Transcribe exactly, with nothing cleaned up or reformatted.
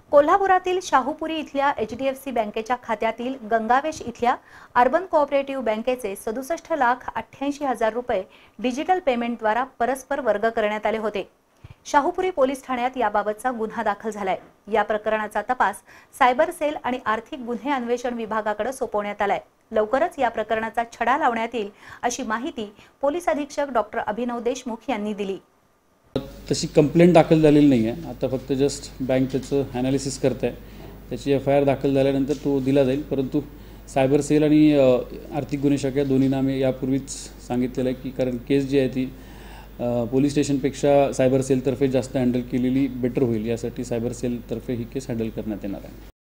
कोल्हापुरातील शाहूपुरी इथल्या H D F C बँकेच्या खात्यातील गंगावेश इथल्या अर्बन कोऑपरेटिव्ह बँकेचे सदुसष्ट लाख अठ्ठ्याऐंशी हजार रुपये डिजिटल पेमेंटद्वारा परस्पर वर्ग करण्यात आले होते। शाहूपुरी पोलीस ठाण्यात याबाबतचा गुन्हा दाखल झालाय। या प्रकरणाचा तपास सायबर सेल आणि आर्थिक गुन्हे अन्वेषण विभागाकडे सोपवण्यात आलाय। लवकरच या प्रकरणाचा छडा लावण्यात येईल अशी माहिती पोलीस अधीक्षक डॉक्टर अभिनव देशमुख यांनी दिली। तशी कंप्लेंट दाखल झालेली नाही आहे। आता फक्त जस्ट बँक त्याचं ॲनालिसिस करते आहे। त्याची एफ आय आर दाखल झाल्यानंतर तो दिला जाईल, परंतु सायबर सेल आणि आर्थिक गुन्हे शाखा दोन्हींना आम्ही यापूर्वीच सांगितलेलं आहे की कारण केस जी आहे ती पोलीस स्टेशनपेक्षा सायबर सेलतर्फे जास्त हँडल केलेली बेटर होईल, यासाठी सायबर सेलतर्फे ही केस हँडल करण्यात येणार आहे।